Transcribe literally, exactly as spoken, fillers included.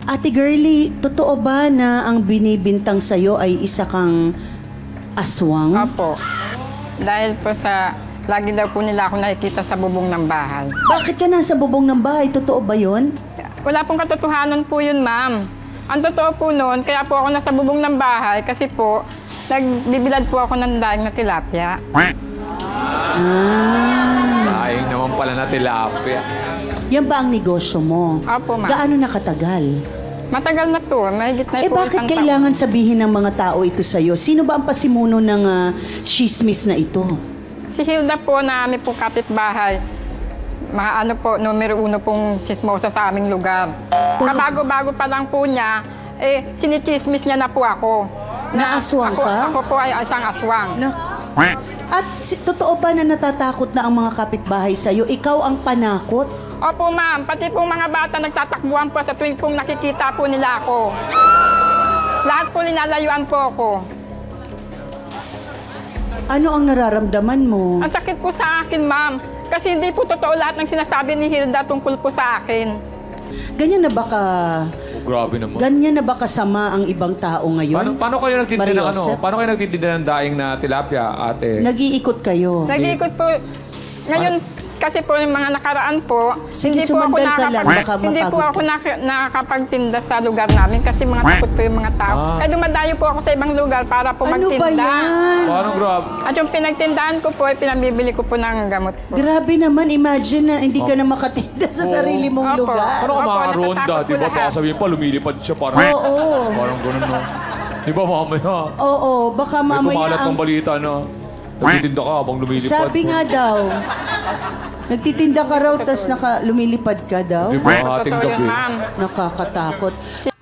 Ate Girlie, totoo ba na ang binibintang sa'yo ay isa kang aswang? Opo. Dahil po sa, lagi daw po nila ako nakikita sa bubong ng bahay. Bakit ka nasa bubong ng bahay? Totoo ba yun? Wala pong katotohanan po yun, ma'am. Ang totoo po noon, kaya po ako nasa bubong ng bahay kasi po, nagbibilad po ako ng daing na tilapia. Ah. Daing naman pala na tilapia. Yan ba ang negosyo mo? Opo, ma'am. Gaano nakatagal? Matagal na po, mahigit na Eh po bakit isang kailangan sabihin ng mga tao ito sa'yo? Sino ba ang pasimuno ng uh, chismis na ito? Si Hilda po na aming po kapitbahay. Mga ano po, numero uno pong chismosa sa aming lugar. Kabago-bago pa lang po niya, eh, sinichismis niya na po ako. Na aswang ako, ka? Ako po ay isang aswang. Na, at si, totoo ba na natatakot na ang mga kapitbahay sa'yo? Ikaw ang panakot? Opo, ma'am. Pati pong mga bata nagtatakbuhan po sa tuwing pong nakikita po nila ako. Lahat po linalayuan po ako. Ano ang nararamdaman mo? Ang sakit po sa akin, ma'am. Kasi hindi po totoo lahat ng sinasabi ni Hilda tungkol po sa akin. Ganyan na ba ka... Oh, grabe naman. Ganyan na ba kasama ang ibang tao ngayon? Paano, paano kayo nagtitinda ng ano? Mariosep? Paano kayo nagtitinda ng daing na tilapia, ate? Nag-iikot kayo. Nag-iikot po. Ngayon, kasi po yung mga nakaraan po, Sige, hindi po ako sumandal ka lang, nakakapag- baka hindi po mapagod ako ka. nak- nakakapagtinda sa lugar namin kasi mga takot po yung mga tao. Ah. Kaya dumadayo po ako sa ibang lugar para po Ano magtinda. ba yan? Paano grabe? At yung pinagtindahan ko po, ay pinabibili ko po ng gamot po. Grabe naman, imagine na hindi ka na makatinda sa sarili mong Opo. lugar. Paano ka Opo, makaronda? natatakot Di po ba baka lahat. sabihin pa, lumilipad siya parang... Oo. Parang ganun, no? Di ba mamaya? Oo, baka May mamaya kumalat ang... ng balita na nagtitinda ka habang lumilipad. Sabi nga daw, nagtitinda ka raw, tas naka, lumilipad ka daw. Di ba ating Totoo yun, gabi? ma'am. Nakakatakot.